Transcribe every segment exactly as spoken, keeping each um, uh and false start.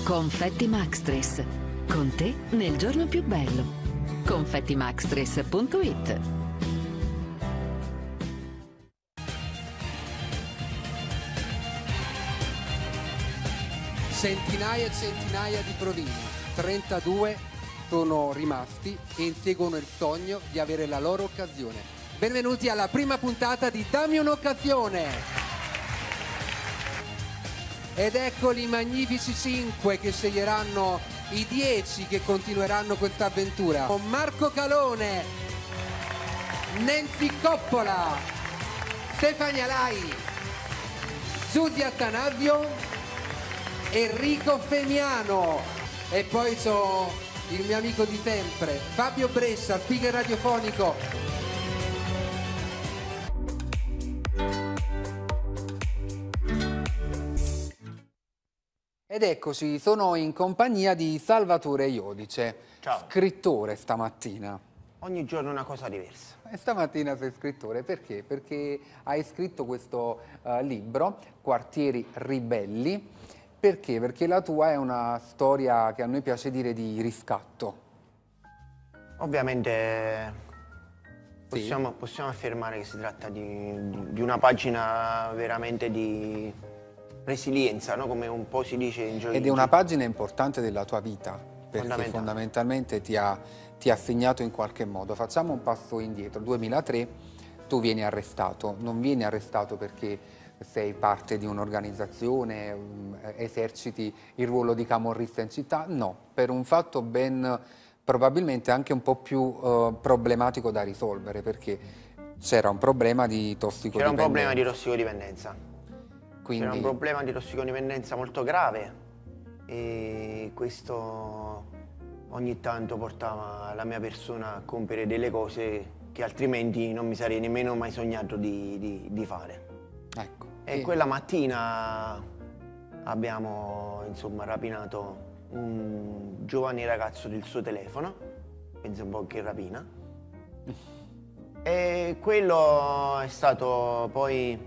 Confetti Maxtris. Con te nel giorno più bello. confetti maxtris punto it. Centinaia e centinaia di provini, trentadue sono rimasti e inseguono il sogno di avere la loro occasione. Benvenuti alla prima puntata di Dammi un'occasione! Ed eccoli i magnifici cinque che sceglieranno i dieci che continueranno questa avventura. Con Marco Calone, Nancy Coppola, Stefania Lai, Giudia Attanasio, Enrico Femiano e poi c'ho il mio amico di sempre, Fabio Brescia, speaker radiofonico. Ed eccoci, sono in compagnia di Salvatore Iodice, Ciao. Scrittore stamattina. Ogni giorno una cosa diversa. E stamattina sei scrittore, perché? Perché hai scritto questo uh, libro, Quartieri Ribelli. Perché? Perché la tua è una storia che a noi piace dire di riscatto. Ovviamente possiamo, sì. possiamo affermare che si tratta di, di una pagina veramente di resilienza, no? Come un po' si dice in giochi. Ed è una pagina importante della tua vita, perché fondamentalmente ti ha, ti ha segnato in qualche modo. Facciamo un passo indietro. duemilatré, tu vieni arrestato. Non vieni arrestato perché sei parte di un'organizzazione, eserciti il ruolo di camorrista in città, no, per un fatto ben probabilmente anche un po' più eh, problematico da risolvere, perché c'era un problema di tossicodipendenza. C'era un problema di tossicodipendenza. Quindi... C'era un problema di tossicodipendenza molto grave e questo ogni tanto portava la mia persona a compiere delle cose che altrimenti non mi sarei nemmeno mai sognato di, di, di fare. Ecco. E, e quella mattina abbiamo insomma rapinato un giovane ragazzo del suo telefono, pensa un po' che rapina, e quello è stato poi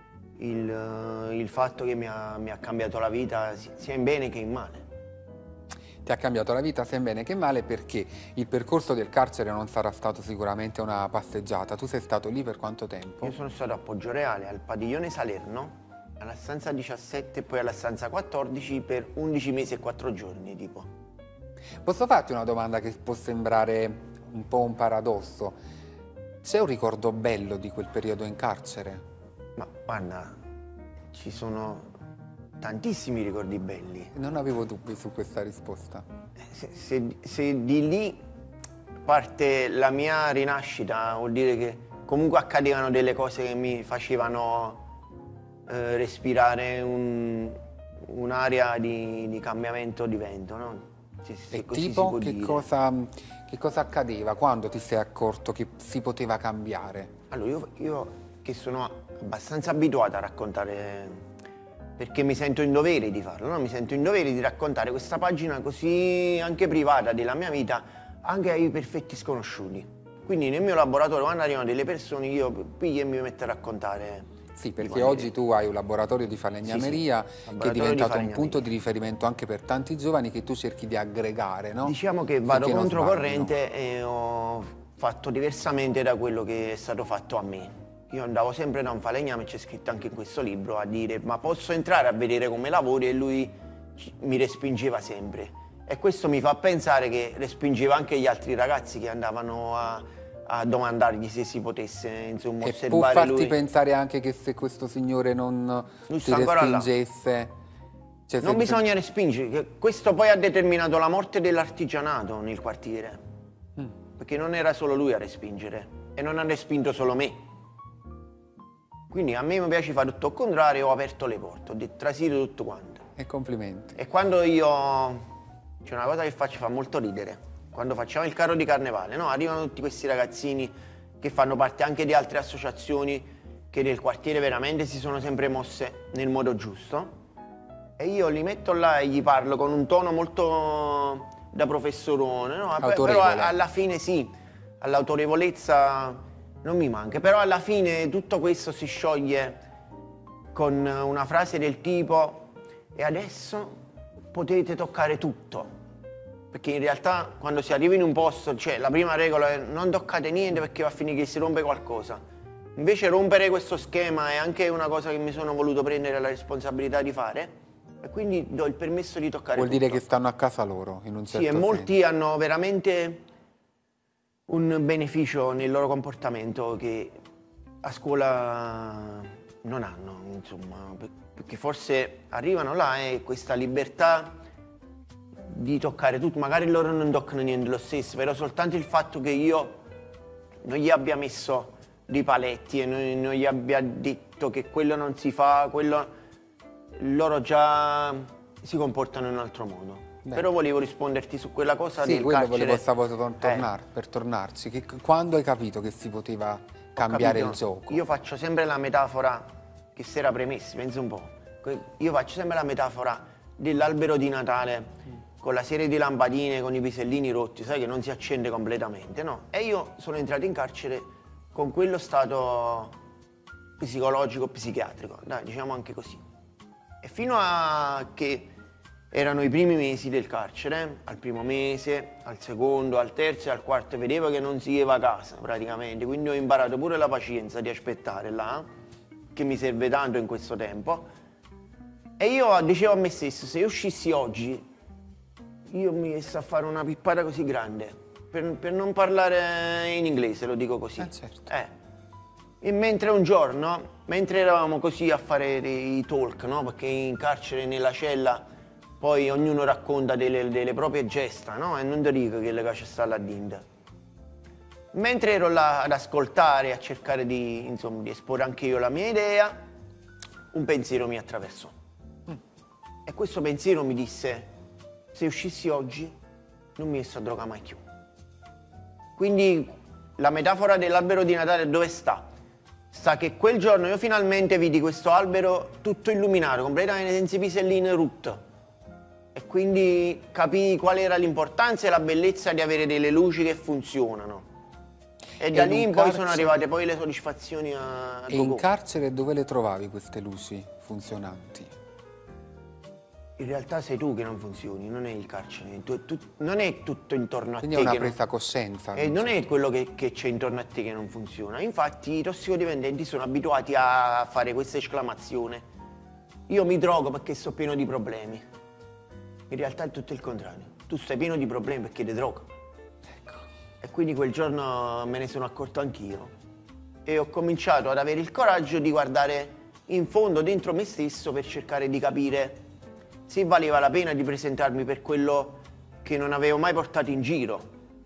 il, il fatto che mi ha, mi ha cambiato la vita sia in bene che in male. Ti ha cambiato la vita sia in bene che in male, perché il percorso del carcere non sarà stato sicuramente una passeggiata. Tu sei stato lì per quanto tempo? Io sono stato a Poggioreale, al padiglione Salerno, alla stanza diciassette e poi alla stanza quattordici per undici mesi e quattro giorni, tipo. Posso farti una domanda che può sembrare un po' un paradosso? C'è un ricordo bello di quel periodo in carcere? Ma guarda, ci sono tantissimi ricordi belli. Non avevo dubbi su questa risposta. Se, se, se di lì parte la mia rinascita, vuol dire che comunque accadevano delle cose che mi facevano eh, respirare un'area un di, di cambiamento di vento, no? Se, se e così tipo si che cosa, che cosa accadeva? Quando ti sei accorto che si poteva cambiare? Allora io, io che sono abbastanza abituato a raccontare, perché mi sento in dovere di farlo, no? Mi sento in dovere di raccontare questa pagina così anche privata della mia vita anche ai perfetti sconosciuti. Quindi nel mio laboratorio quando arrivano delle persone io piglio e mi metto a raccontare. Sì, perché oggi tu hai un laboratorio di falegnameria, sì, sì, che è diventato un punto di riferimento anche per tanti giovani che tu cerchi di aggregare, no? Diciamo che vado controcorrente e ho fatto diversamente da quello che è stato fatto a me. Io andavo sempre da un falegname, c'è scritto anche in questo libro, a dire ma posso entrare a vedere come lavori, e lui mi respingeva sempre. E questo mi fa pensare che respingeva anche gli altri ragazzi che andavano a, a domandargli se si potesse insomma che osservare può farti lui. pensare anche che se questo signore non lui ti respingesse... Cioè, non se... bisogna respingere, che questo poi ha determinato la morte dell'artigianato nel quartiere. Mm. Perché non era solo lui a respingere e non ha respinto solo me. Quindi a me mi piace fare tutto al contrario, ho aperto le porte, ho detto trasito tutto quanto. E complimenti. E quando io... c'è una cosa che faccio, fa molto ridere. Quando facciamo il carro di carnevale, no? Arrivano tutti questi ragazzini che fanno parte anche di altre associazioni che nel quartiere veramente si sono sempre mosse nel modo giusto. E io li metto là e gli parlo con un tono molto da professorone, no? Però alla fine sì, all'autorevolezza non mi manca, però alla fine tutto questo si scioglie con una frase del tipo e adesso potete toccare tutto. Perché in realtà quando si arriva in un posto, cioè la prima regola è non toccate niente perché va a finire che si rompe qualcosa. Invece rompere questo schema è anche una cosa che mi sono voluto prendere la responsabilità di fare e quindi do il permesso di toccare Vuol tutto. dire che stanno a casa loro, in un certo senso. Sì, e molti hanno veramente un beneficio nel loro comportamento che a scuola non hanno, insomma, perché forse arrivano là e questa libertà di toccare tutto, magari loro non toccano niente lo stesso, però soltanto il fatto che io non gli abbia messo dei paletti e non, non gli abbia detto che quello non si fa, quello, loro già si comportano in un altro modo. Beh. Però volevo risponderti su quella cosa sì, del quello carcere. volevo stavo tornare, eh. per tornarci. Che, quando hai capito che si poteva cambiare capito, il gioco? Io faccio sempre la metafora, che si era premessi, pensa un po', io faccio sempre la metafora dell'albero di Natale, mm. con la serie di lampadine, con i pisellini rotti, sai che non si accende completamente, no? E io sono entrato in carcere con quello stato psicologico, psichiatrico, dai, diciamo anche così. E fino a che erano i primi mesi del carcere, al primo mese, al secondo, al terzo e al quarto, vedevo che non si iva a casa praticamente, quindi ho imparato pure la pazienza di aspettare là, che mi serve tanto in questo tempo. E io dicevo a me stesso, se io uscissi oggi, io mi messo a fare una pippata così grande, per, per non parlare in inglese, lo dico così. Eh, certo. Eh. E mentre un giorno, mentre eravamo così a fare i talk, no? Perché in carcere, nella cella, poi ognuno racconta delle, delle proprie gesta, no? E non ti dico che le caccia sta là dentro. Mentre ero là ad ascoltare, a cercare di, insomma, di esporre anche io la mia idea, un pensiero mi attraversò. Mm. E questo pensiero mi disse, se uscissi oggi, non mi messo a droga mai più. Quindi la metafora dell'albero di Natale dove sta? Sta che quel giorno io finalmente vidi questo albero tutto illuminato, completamente senza piselline rutte. E quindi capii qual era l'importanza e la bellezza di avere delle luci che funzionano. E, e da lì in poi sono arrivate poi le soddisfazioni a... E in carcere dove le trovavi queste luci funzionanti? In realtà sei tu che non funzioni, non è il carcere, tu, tu, non è tutto intorno a Quindi te. Quindi è una che presa non, coscienza. E non è quello che c'è intorno a te che non funziona. Infatti i tossicodipendenti sono abituati a fare questa esclamazione. Io mi drogo perché sto pieno di problemi. In realtà è tutto il contrario. Tu stai pieno di problemi perché ti droga. Ecco. E quindi quel giorno me ne sono accorto anch'io. E ho cominciato ad avere il coraggio di guardare in fondo dentro me stesso per cercare di capire se valeva la pena di presentarmi per quello che non avevo mai portato in giro.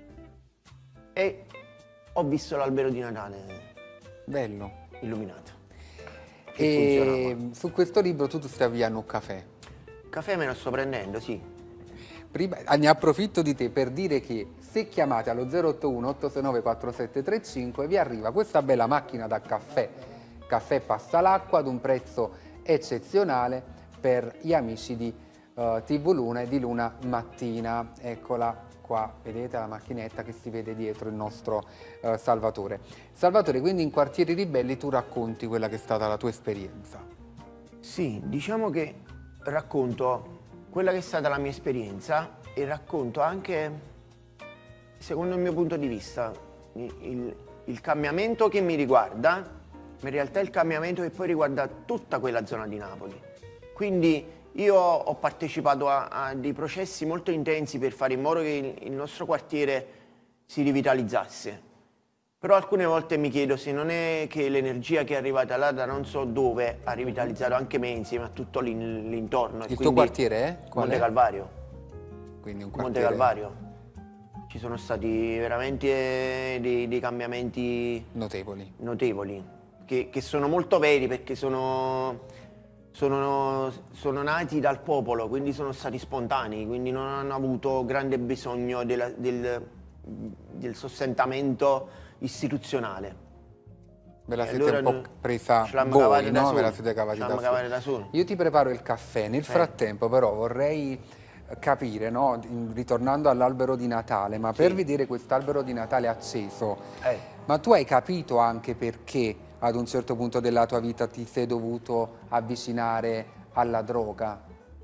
E ho visto l'albero di Natale. Bello. Illuminato. E su questo libro tu stavi a un caffè. Caffè me lo sto prendendo, sì. Prima, ne approfitto di te per dire che se chiamate allo zero otto uno otto sei nove quattro sette tre cinque vi arriva questa bella macchina da caffè. Caffè passa l'acqua ad un prezzo eccezionale per gli amici di uh, T V Luna e di Luna Mattina. Eccola qua, vedete la macchinetta che si vede dietro il nostro uh, Salvatore. Salvatore, quindi in Quartieri Ribelli tu racconti quella che è stata la tua esperienza. Sì, diciamo che racconto quella che è stata la mia esperienza e racconto anche, secondo il mio punto di vista, il, il cambiamento che mi riguarda, ma in realtà il cambiamento che poi riguarda tutta quella zona di Napoli. Quindi io ho partecipato a, a dei processi molto intensi per fare in modo che il, il nostro quartiere si rivitalizzasse. Però alcune volte mi chiedo se non è che l'energia che è arrivata là da non so dove ha rivitalizzato anche me insieme a tutto l'intorno. Il tuo quartiere è? Qual Monte è? Calvario. Quindi un quartiere... Monte Calvario. Ci sono stati veramente dei, dei cambiamenti notevoli, notevoli che, che sono molto veri perché sono... Sono, sono nati dal popolo, quindi sono stati spontanei, quindi non hanno avuto grande bisogno della, del, del sostentamento istituzionale. Ve la e siete allora un po' presa voi, no? Ve la siete cavati da, da, da solo. Io ti preparo il caffè, nel sì. frattempo però vorrei capire, no? Ritornando all'albero di Natale, ma sì. per vedere quest'albero di Natale acceso, eh. ma tu hai capito anche perché ad un certo punto della tua vita ti sei dovuto avvicinare alla droga?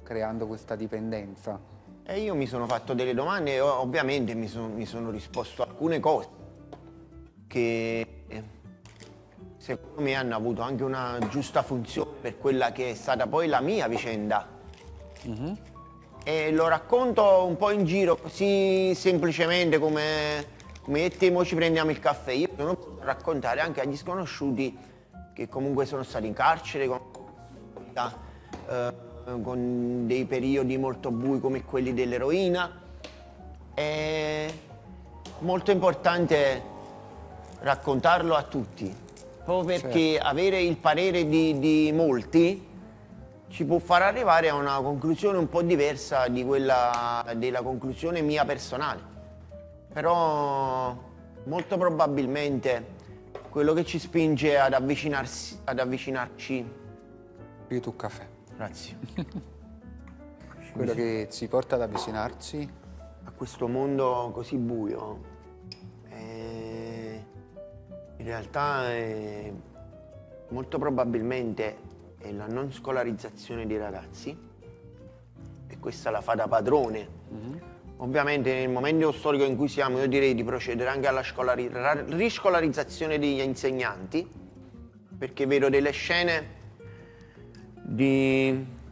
creando questa dipendenza? E io mi sono fatto delle domande e ovviamente mi sono, mi sono risposto a alcune cose che secondo me hanno avuto anche una giusta funzione per quella che è stata poi la mia vicenda. Mm-hmm. E lo racconto un po' in giro così semplicemente come, come te mo ci prendiamo il caffè. Io non posso raccontare anche agli sconosciuti che comunque sono stati in carcere con, eh, con dei periodi molto bui come quelli dell'eroina. È molto importante raccontarlo a tutti, proprio perché certo. avere il parere di, di molti ci può far arrivare a una conclusione un po' diversa di quella della conclusione mia personale. Però molto probabilmente quello che ci spinge ad avvicinarsi, ad avvicinarci... Più tu caffè. Grazie. Quello che ci porta ad avvicinarci a questo mondo così buio è... in realtà è... molto probabilmente è la non scolarizzazione dei ragazzi, e questa la fa da padrone. Mm-hmm. Ovviamente nel momento storico in cui siamo io direi di procedere anche alla scolari- riscolarizzazione degli insegnanti, perché vedo delle scene di...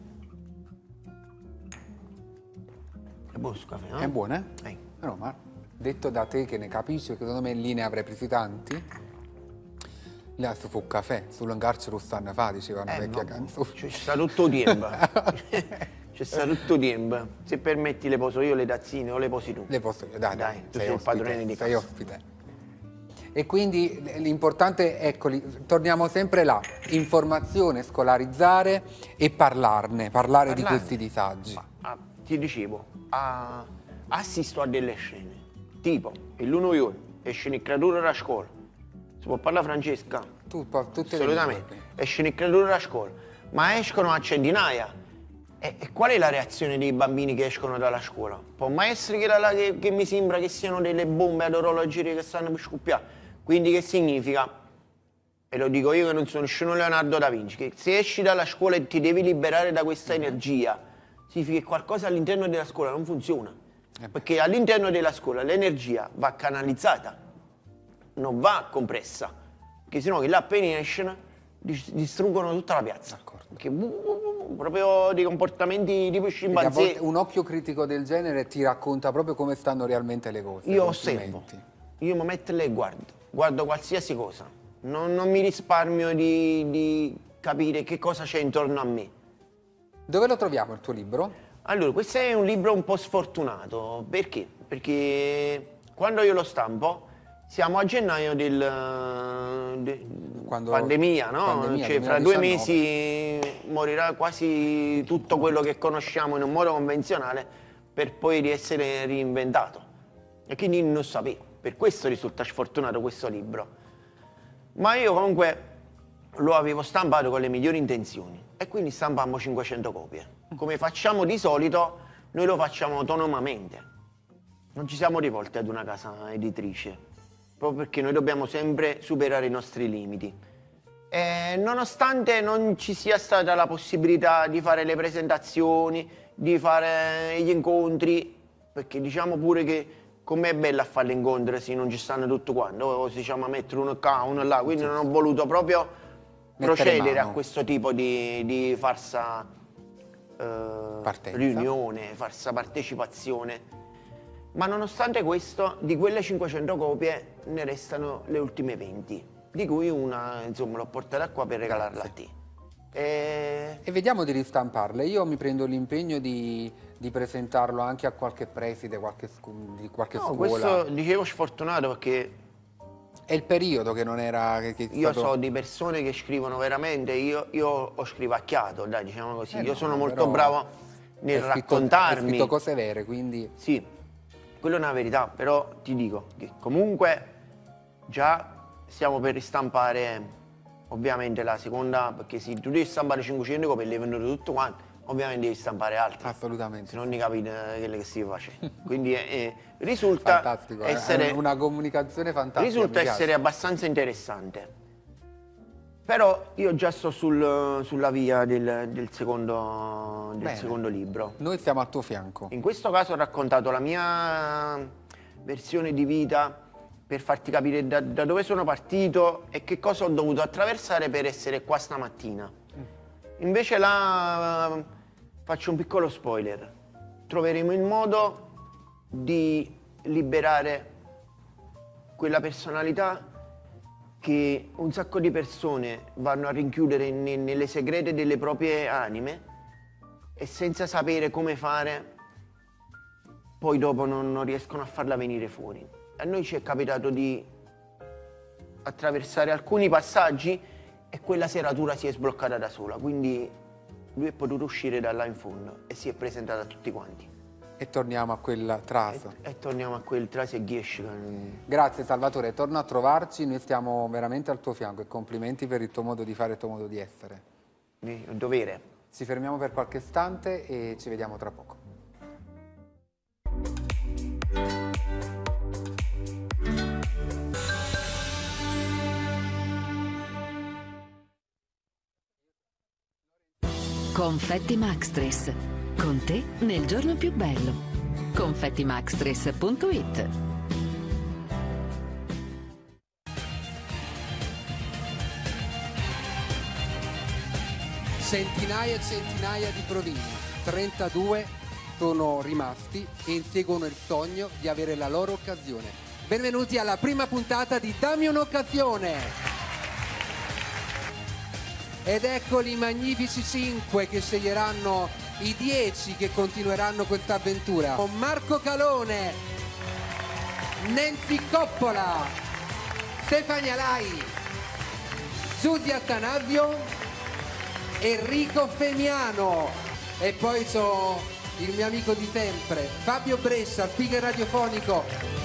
È buono questo caffè, no? È buono, eh? Eh. No, ma detto da te che ne capisci, che secondo me lì ne avrei presi tanti. Là su fu caffè, sull'angarci lo stanno fa, diceva una eh, vecchia no, canzone. C'è stato tutto il tempo. C'è stato tutto il tempo. Se permetti le poso io le tazzine o le posi tu? Le posso io, dai, dai, tu sei, sei ospite, il padrone di sei casa. ospite. E quindi l'importante, ecco, torniamo sempre là, informazione, scolarizzare e parlarne, parlare, parlare. di questi disagi. Ma, ah, ti dicevo, ah, assisto a delle scene, tipo, il l'uno giorno esce il creatore dalla scuola. Si può parlare, Francesca? Tu, tutte assolutamente. Esce il creatore dalla scuola, ma escono a centinaia. E, e qual è la reazione dei bambini che escono dalla scuola? Può mai essere che, la, che, che mi sembra che siano delle bombe ad orologerie che stanno per scoppiare? Quindi che significa? E lo dico io che non sono nessuno Leonardo da Vinci, che se esci dalla scuola e ti devi liberare da questa mm-hmm. energia, significa che qualcosa all'interno della scuola non funziona. Eh perché all'interno della scuola l'energia va canalizzata, non va compressa, perché sennò che là appena escono distruggono tutta la piazza. Perché, uh, uh, uh, proprio dei comportamenti tipo scimpanzé. Un occhio critico del genere ti racconta proprio come stanno realmente le cose. Io osservo, io mi metto lì e guardo, guardo qualsiasi cosa, non, non mi risparmio di, di capire che cosa c'è intorno a me. Dove lo troviamo il tuo libro? Allora, questo è un libro un po' sfortunato, perché? Perché quando io lo stampo siamo a gennaio del de, pandemia, no? Pandemia, cioè, fra due mesi morirà quasi tutto quello che conosciamo in un modo convenzionale per poi essere reinventato. E quindi non sapevo. Per questo risulta sfortunato questo libro. Ma io comunque lo avevo stampato con le migliori intenzioni e quindi stampammo cinquecento copie. Come facciamo di solito, noi lo facciamo autonomamente. Non ci siamo rivolti ad una casa editrice, proprio perché noi dobbiamo sempre superare i nostri limiti. E nonostante non ci sia stata la possibilità di fare le presentazioni, di fare gli incontri, perché diciamo pure che com'è bello a fare l'incontro se non ci stanno tutto quanto, o si diciamo a mettere uno qua, uno là, quindi non ho voluto proprio procedere a questo tipo di, di farsa eh, riunione, farsa partecipazione. Ma nonostante questo, di quelle cinquecento copie ne restano le ultime venti, di cui una, insomma, l'ho portata qua per regalarla a te. E... e vediamo di ristamparle. Io mi prendo l'impegno di, di presentarlo anche a qualche preside, qualche, scu di qualche no, scuola. Questo dicevo sfortunato perché... È il periodo che non era... Che, che io stato... so di persone che scrivono veramente, io, io ho scrivacchiato, dai, diciamo così. Eh io no, sono molto bravo nel scritto, raccontarmi. Hai scritto cose vere, quindi... Sì, quello è una verità, però ti dico che comunque già stiamo per ristampare ovviamente la seconda, perché se tu devi stampare cinquecento copie e le hai vendute tutto quanto, ovviamente devi stampare altre. Assolutamente. Se non ne capite quello che stai facendo. Quindi eh, risulta Fantastico, essere è una comunicazione fantastica. Risulta essere abbastanza interessante. Però io già sto sul, sulla via del, del, secondo, del secondo libro. Noi stiamo al tuo fianco. In questo caso ho raccontato la mia versione di vita per farti capire da, da dove sono partito e che cosa ho dovuto attraversare per essere qua stamattina. Invece là faccio un piccolo spoiler. Troveremo il modo di liberare quella personalità che un sacco di persone vanno a rinchiudere ne, nelle segrete delle proprie anime e senza sapere come fare, poi dopo non, non riescono a farla venire fuori. A noi ci è capitato di attraversare alcuni passaggi e quella serratura si è sbloccata da sola, quindi lui è potuto uscire da là in fondo e si è presentato a tutti quanti. E torniamo a quel tras. E, e torniamo a quel tras e Giesch. Grazie Salvatore, torna a trovarci, noi stiamo veramente al tuo fianco e complimenti per il tuo modo di fare e il tuo modo di essere. Il dovere. Ci fermiamo per qualche istante e ci vediamo tra poco. Confetti Maxtris. Con te nel giorno più bello. confetti maxtris punto it. Centinaia e centinaia di provini, trentadue sono rimasti e inseguono il sogno di avere la loro occasione. Benvenuti alla prima puntata di Dammi un'occasione! Ed eccoli i magnifici cinque che sceglieranno i dieci che continueranno questa avventura. Con Marco Calone, Nancy Coppola, Stefania Lai, Giulia Attanasio, Enrico Femiano e poi c'ho il mio amico di sempre, Fabio Brescia, speaker radiofonico.